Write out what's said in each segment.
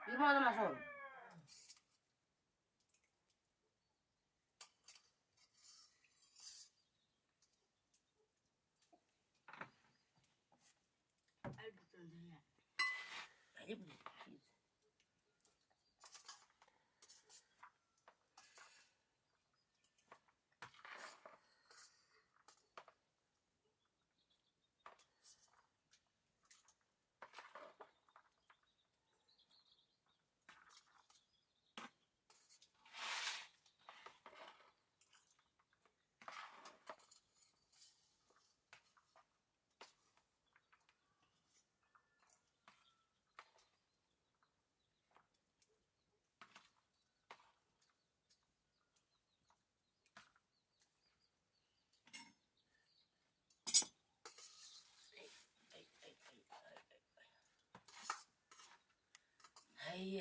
Firma ada masuk. Hai.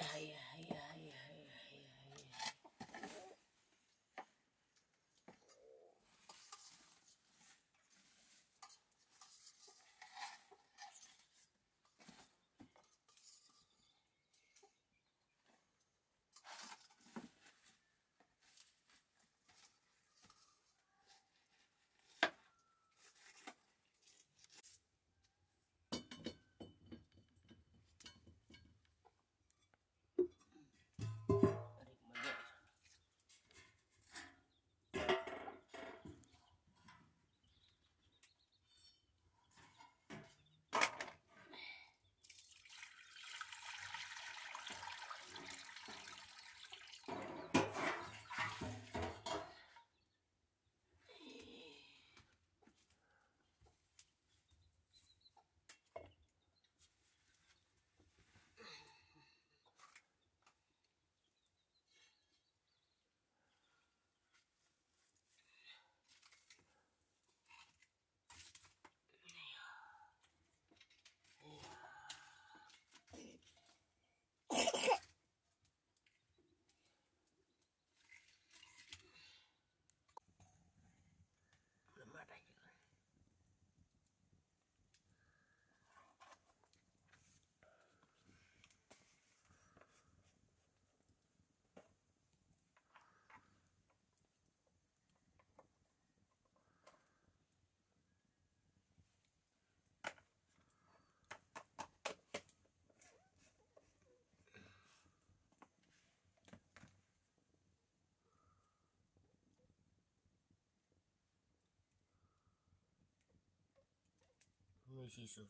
Sisur.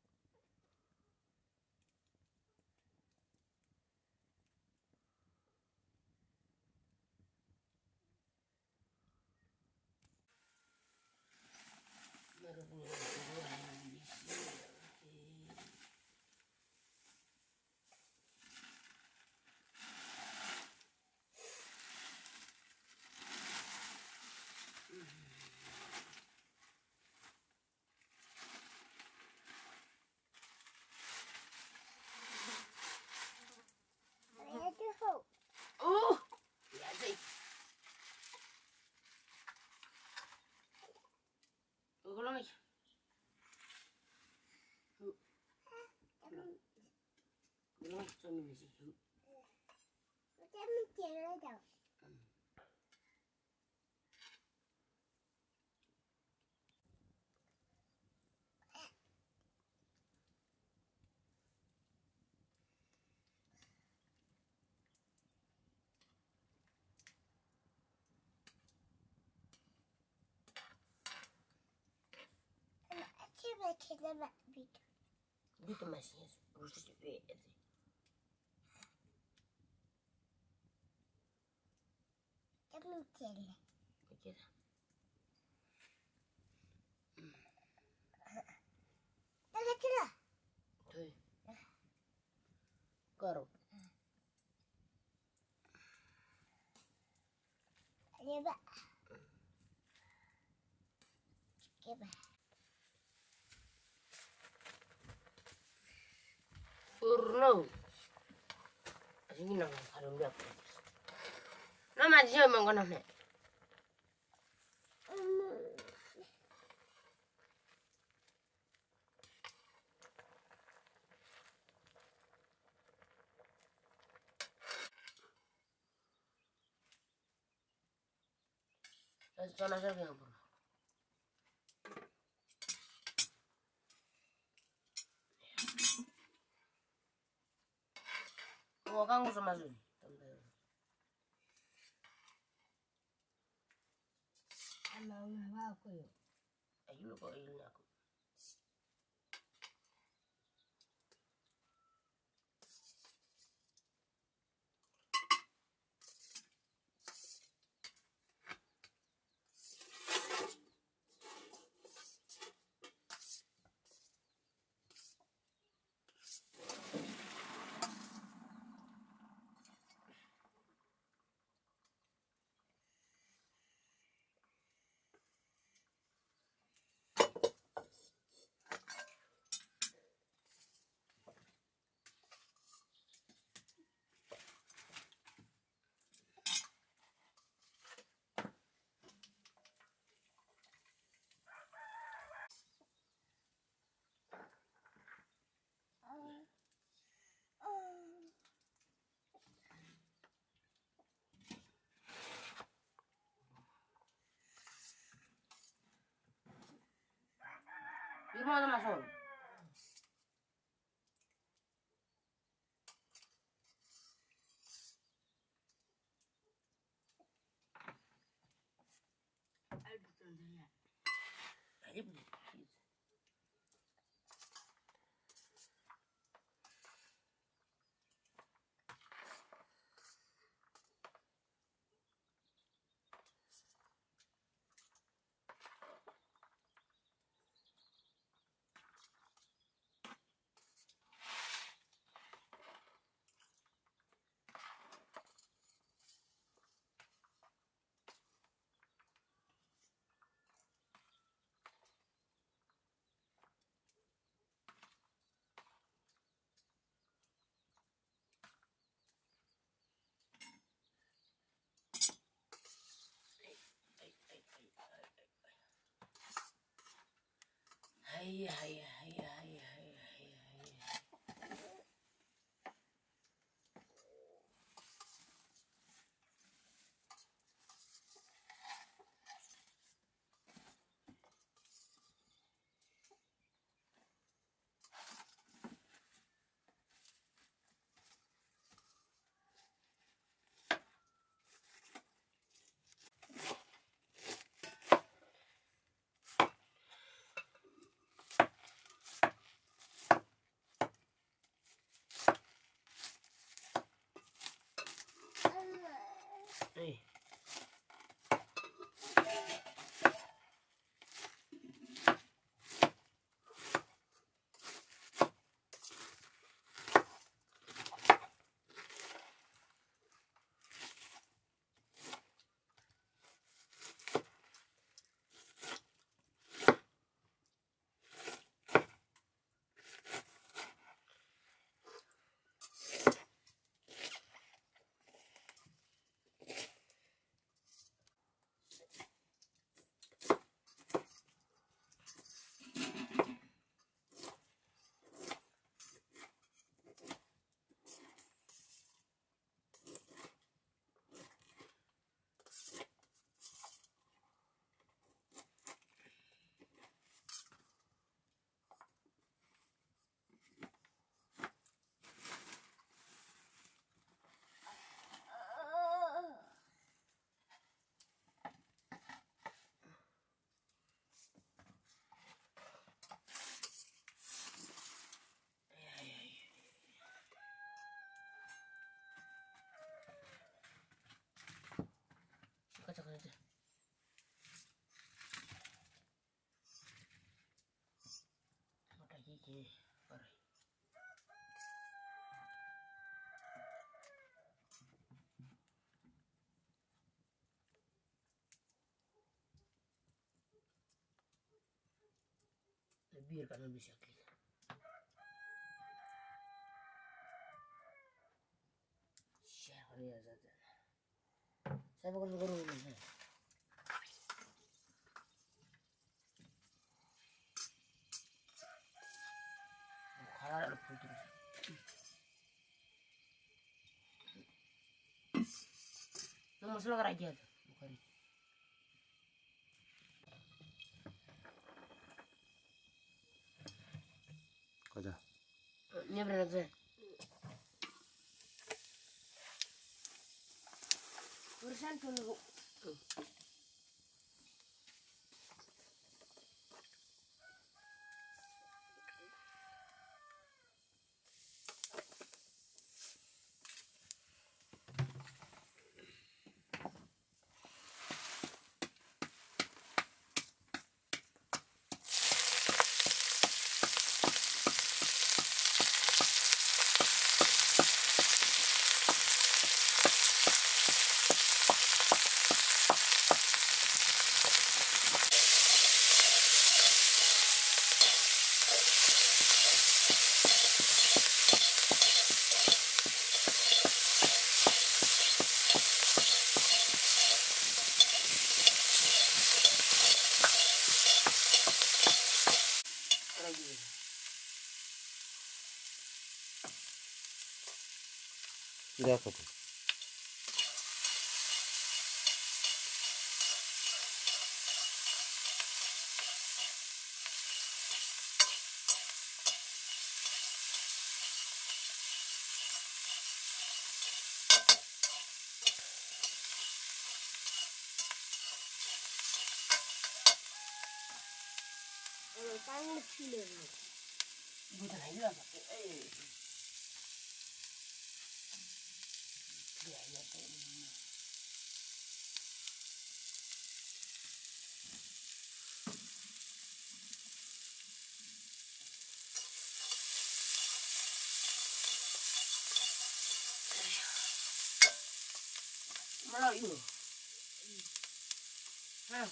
Ya sih. Ulang aja. Ulang sama ini sih. Udah mikir aja. Coba kita bikin. Itu masih khusus itu. Mikir. Mikir. Dah. Tuh. Karo. Coba. Coba. Urno. Ini nang kalau dia. Nama dia mangkona nih. Sana saja yang pernah. Oh, kamu sama Zul. Emang apa aku ya? Ayo kok ini aku. Di mana masuk? Tadi begitu. Hai. Hey. Kacau aja. Mata gigi, parah. Lebih karena bisa klik. Share ya saja. Saya bukan guru ini. Kalau ada putih. Nomor selalu raja tuh, bukan. Nie wracaj. Urusan dulu. Tidak apa tuh. Tangan kecil. Bukan aja lah. Ya, ya, malah ini. Hah?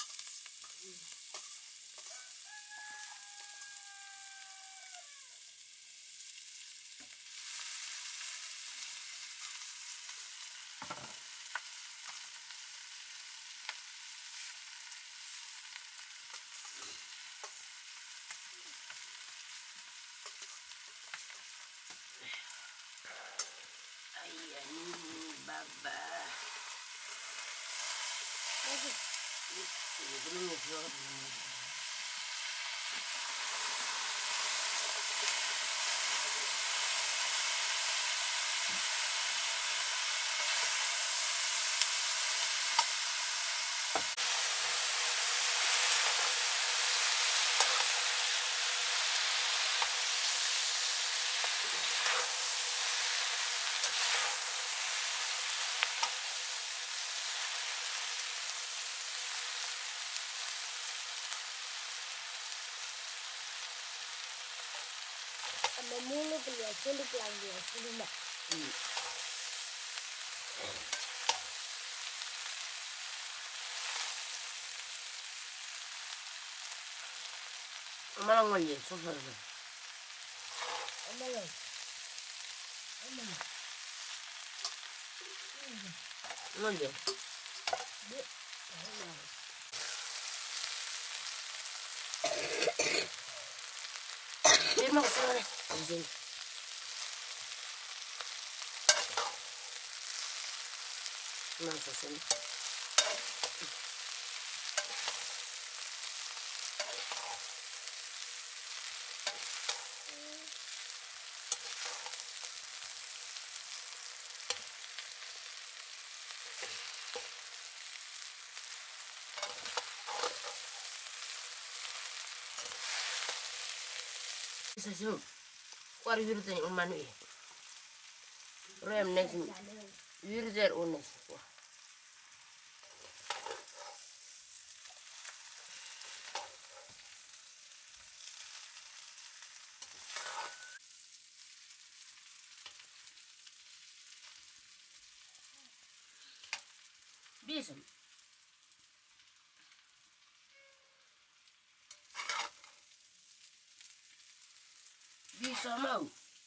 Ayah ini baba. Ini belum ngeflor. Ada mulut ya, sulit lagi ya, sulit mbak. Malah ngomongnya susah. Ada loh. Ada. Ngomongnya. Bu. Ada. Dia mau kesana deh. Di sini. Masuk sini. Bisa sih. Kuari biru tanya umanu ya. Rem next. Biru zer unes. Wah. Bisa. Bisa mau.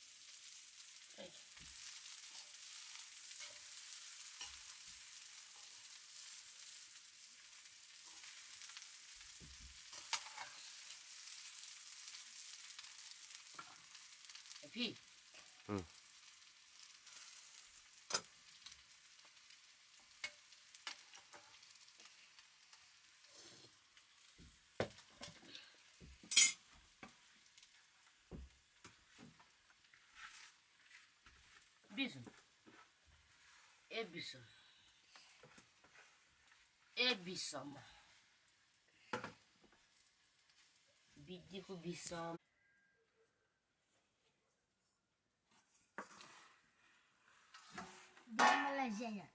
Tapi. Bison. Bison. Bison. Bidiku bison. Di Malaysia ya.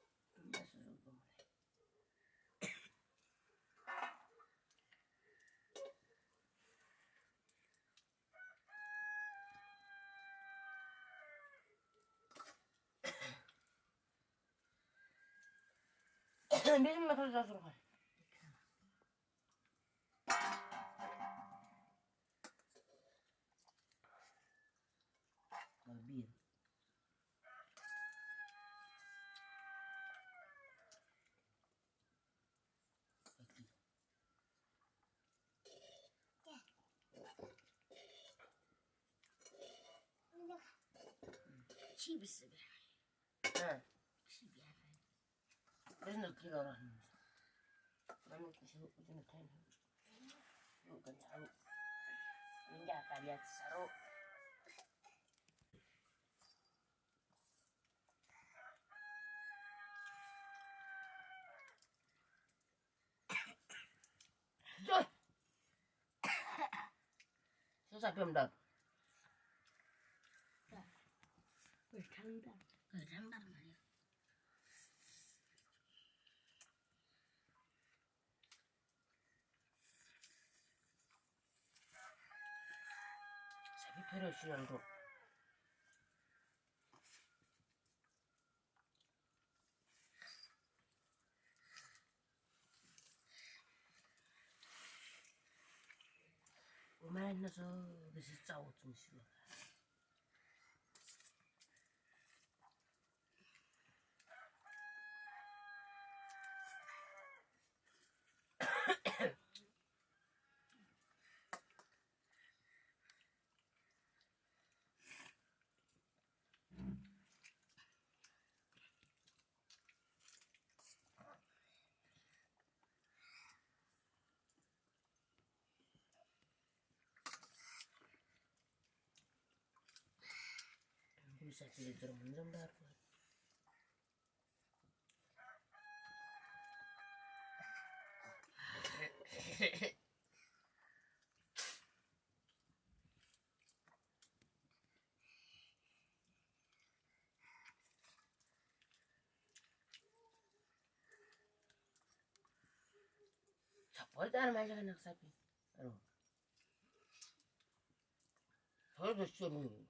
Bizim motorda durur. Bir. Çibisi be. Ha. Çibi ya. Bizim de kilo var. Ben de kuşu ucunu tanıyorum. Yok kan tahu. Ini akan lihat seru. Joy. Susah belum dah. Bertandang. Bertandang ya. Sabi pero silang tu. Kemarin nasa besi cawat tu sih. Bisa pilih termenjam dah. Siapa dah macam anak sapi? Aduh. Harus suruh.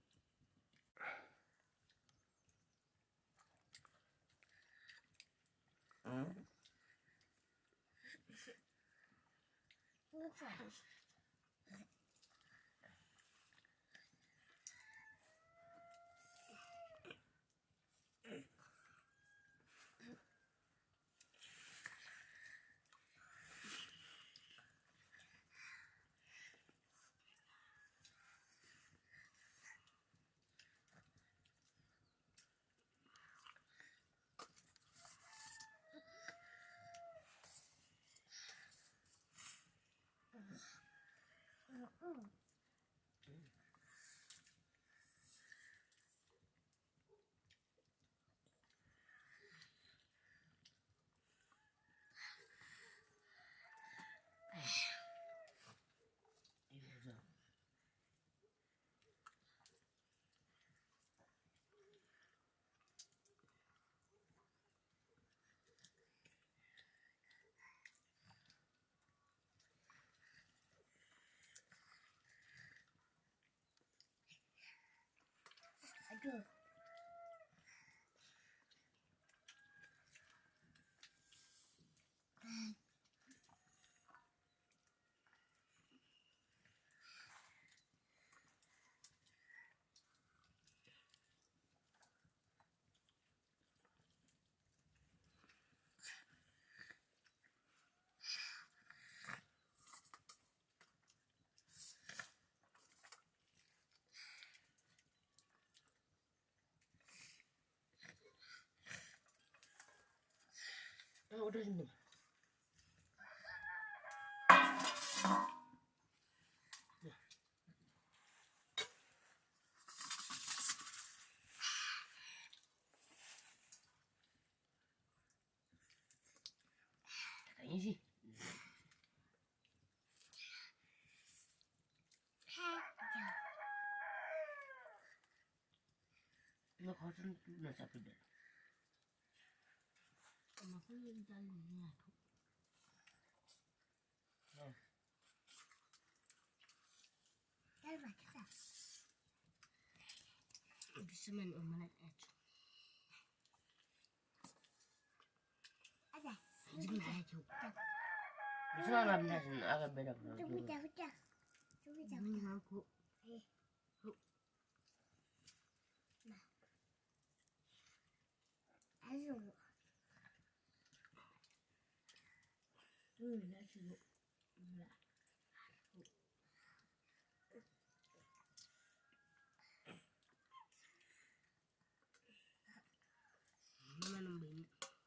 Aduh. Udah sini. Bisa kosan na sapi deh. Kenapa yang jalannya tuh? Bisa main omelet aja. Ada. Jadi aja. Bisa nggak bisa agak beda kalau Coba coba. Ini aku. Nah. Ayo. Nasi bu. Mana nambahnya?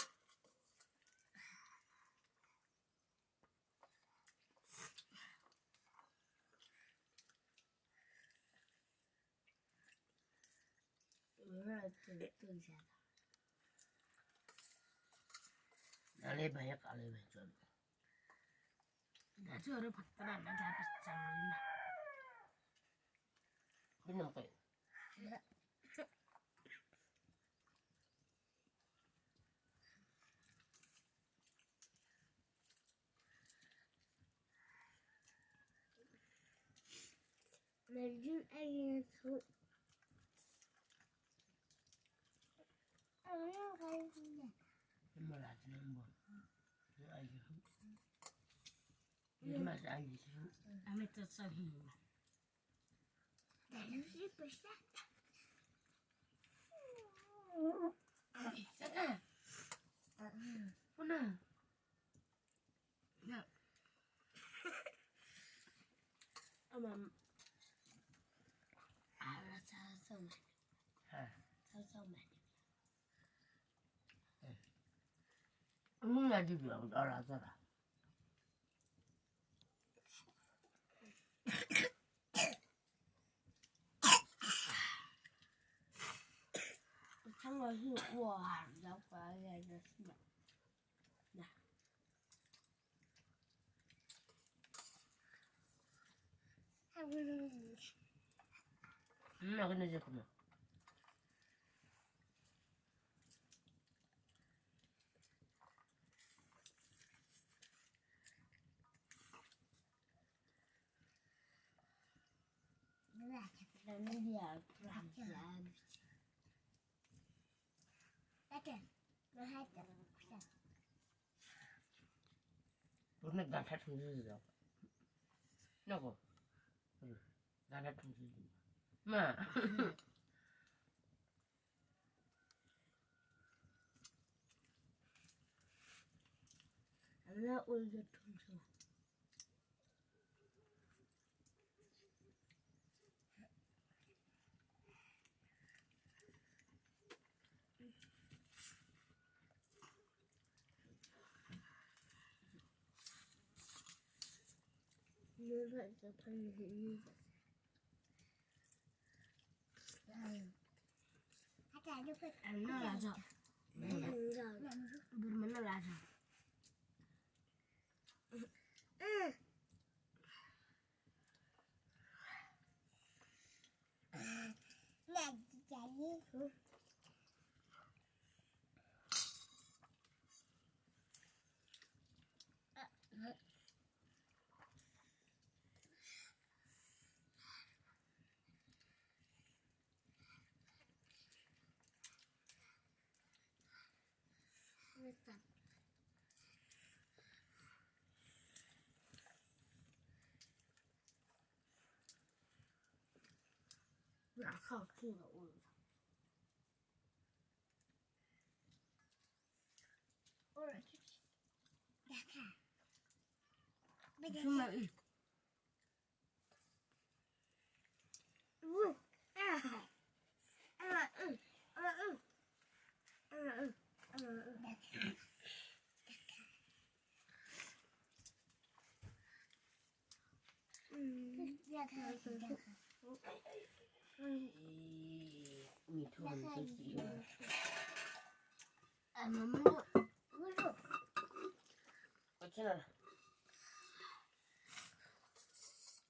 Ale banyak ale banyak. Nasi orang faktoran aja habis jam 5. Minum kayak. Nerjun aja tuh. Malah nembon. Ini aja. Ini masih aja sih. Amit tersahin. Dalam sih besar. Sana. Mana? Ya. Amam. Ala sama. Hah. Sama. Ini nggak dibilang salah. Sama sih wah, apa ya sudah. Nah. Aku aja kena. Nah, kita dia perhatian. Ada, perhatian. Pernah gantat sendiri tak? Nako. Gantat sendiri. Ma. Ada udah tuh. Ada depan ini. Ada depan. Mana laza? Bermana laza? Lagi jadi. Nggak kaki nggak urus. Urus. Ya kan. Cuma ini. Itu nanti sih. Mama dulu. Kecil lah.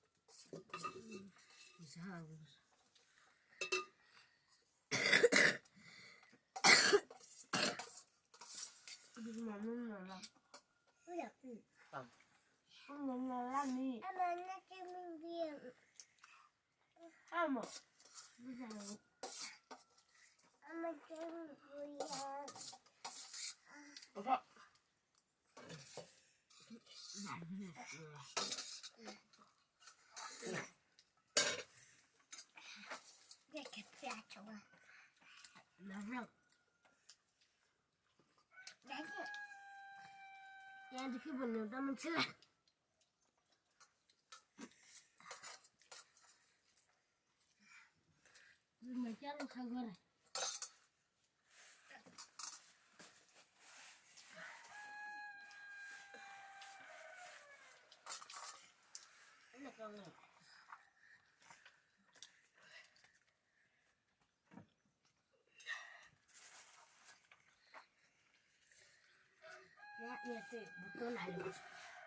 Bisa harus. 么？ 不想。妈妈真不要。 我说。 这个不要吃了。 拿上。 来这。 现在去不能咱们吃了。没加入开过来。那个呢？也对，不多来了。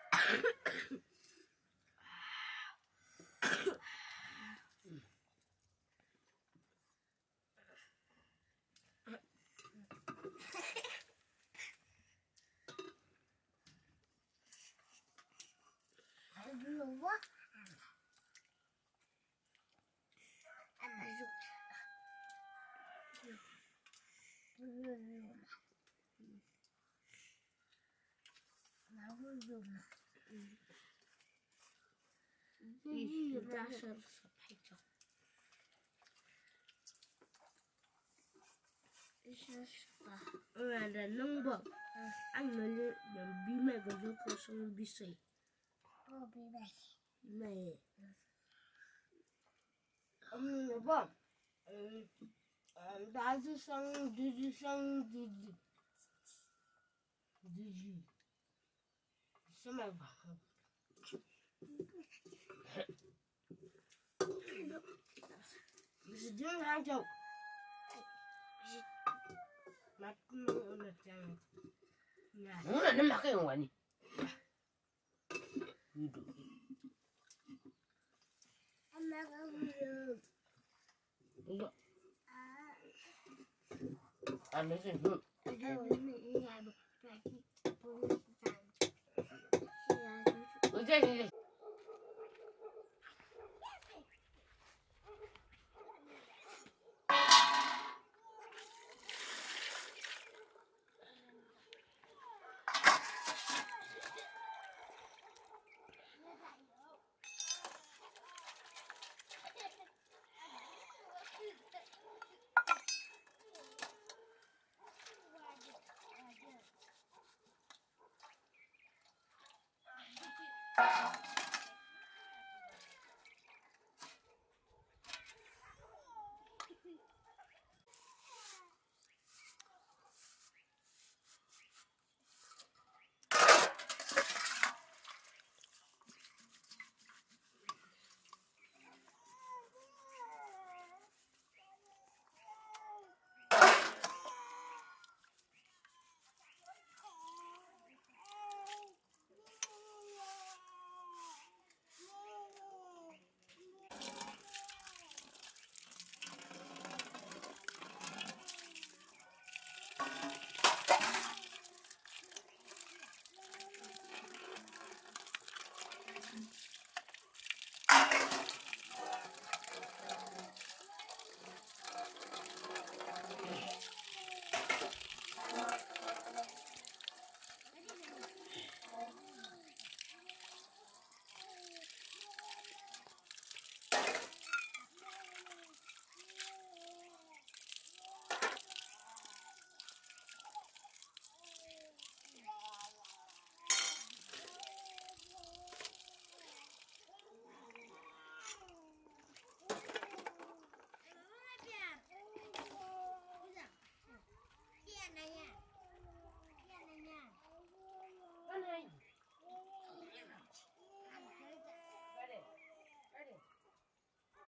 还有我。俺们肉。不是肉吗？哪会肉呢？ 必须加上小拍照。 是啥？ 的能不？俺们的人比每个就可生比谁？ 我比买。 没。不。大致上什么吧？不是经常就。那那这样。我那么给我呢？ 俺那个肉。 我。啊，没事，嗯。我这里。